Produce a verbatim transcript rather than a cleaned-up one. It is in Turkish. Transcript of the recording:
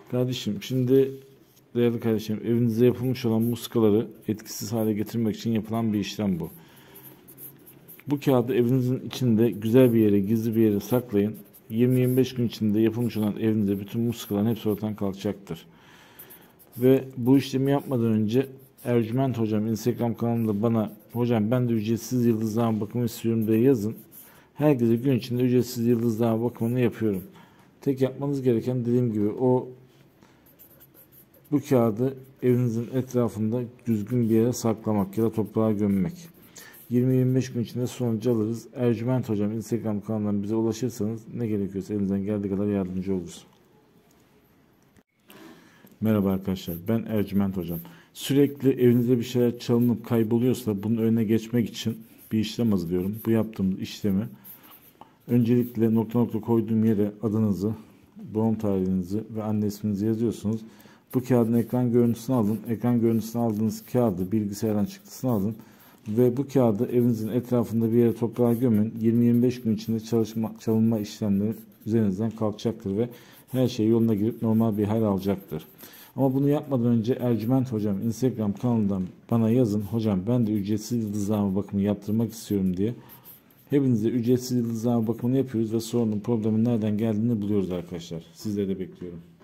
Kardeşim şimdi değerli kardeşim, evinizde yapılmış olan muskaları etkisiz hale getirmek için yapılan bir işlem bu. Bu kağıdı evinizin içinde güzel bir yere, gizli bir yere saklayın. yirmi yirmi beş gün içinde yapılmış olan evinizde bütün muskaların hepsi ortadan kalkacaktır. Ve bu işlemi yapmadan önce Ercüment Hocam Instagram kanalında bana hocam ben de ücretsiz yıldızlama bakımı istiyorum diye yazın. Herkese gün içinde ücretsiz yıldızlama bakımını yapıyorum. Tek yapmanız gereken dediğim gibi o bu kağıdı evinizin etrafında düzgün bir yere saklamak ya da toprağa gömmek. yirmi yirmi beş gün içinde sonucu alırız. Ercüment Hocam Instagram kanalından bize ulaşırsanız ne gerekiyorsa elimizden geldiği kadar yardımcı oluruz. Merhaba arkadaşlar, ben Ercüment Hocam. Sürekli evinizde bir şeyler çalınıp kayboluyorsa bunun önüne geçmek için bir işlem hazırlıyorum. Bu yaptığımız işlemi öncelikle nokta nokta koyduğum yere adınızı, doğum tarihinizi ve anne isminizi yazıyorsunuz. Bu kağıdın ekran görüntüsünü alın. Ekran görüntüsünü aldığınız kağıdı bilgisayardan çıktısını alın. Ve bu kağıdı evinizin etrafında bir yere toprağa gömün. yirmi yirmi beş gün içinde çalışma, çalınma işlemleri üzerinizden kalkacaktır ve her şey yoluna girip normal bir hal alacaktır. Ama bunu yapmadan önce Ercüment Hocam Instagram kanalından bana yazın. Hocam ben de ücretsiz yıldızlama bakımı yaptırmak istiyorum diye. Hepinize ücretsiz yıldızlama bakımını yapıyoruz ve sorunun problemin nereden geldiğini buluyoruz arkadaşlar. Sizleri de bekliyorum.